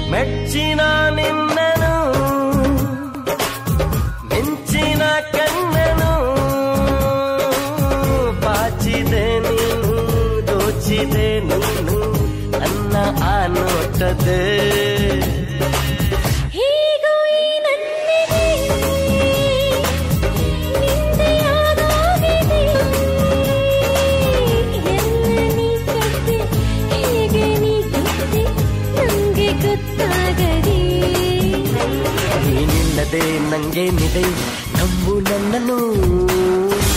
ಮೆಚ್ಚಿನ ನಿನ್ನನು ಮಿಂಚಿನ ಕಣ್ಣನು ಬಾಚಿದೆ ನೀನು ದೋಚಿದೆ ನೀನು ನನ್ನ ಆ ನೋಟದೆ ನೀನಿಲ್ಲದೆ ನಂಗೇನಿದೆ ನಂಬು ನನ್ನನು